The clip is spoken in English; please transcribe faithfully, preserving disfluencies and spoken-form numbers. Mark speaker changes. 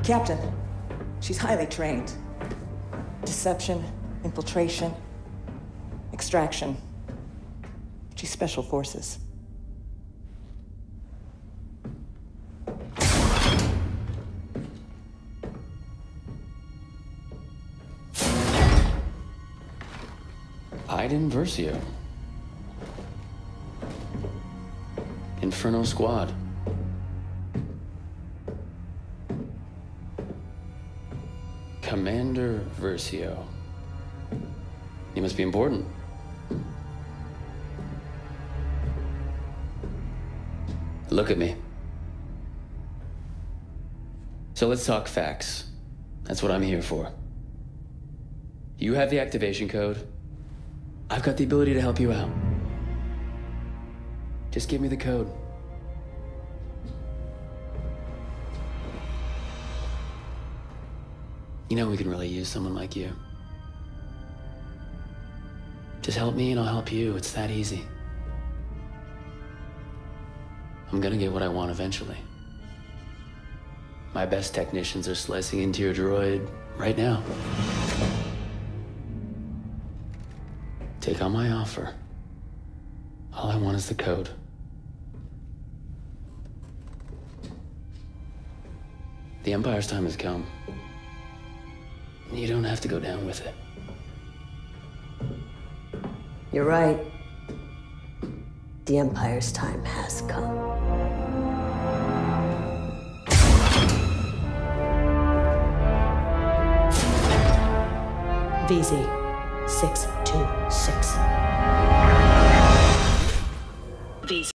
Speaker 1: Captain, she's highly trained. Deception, infiltration, extraction. She's special forces.
Speaker 2: Iden Versio. Inferno Squad. Commander Versio. You must be important. Look at me. So let's talk facts. That's what I'm here for. You have the activation code. I've got the ability to help you out. Just give me the code. You know we can really use someone like you. Just help me and I'll help you. It's that easy. I'm gonna get what I want eventually. My best technicians are slicing into your droid right now. Take on my offer. All I want is the code. The Empire's time has come. You don't have to go down with it.
Speaker 3: You're right. The Empire's time has come. V Z six two six. V Z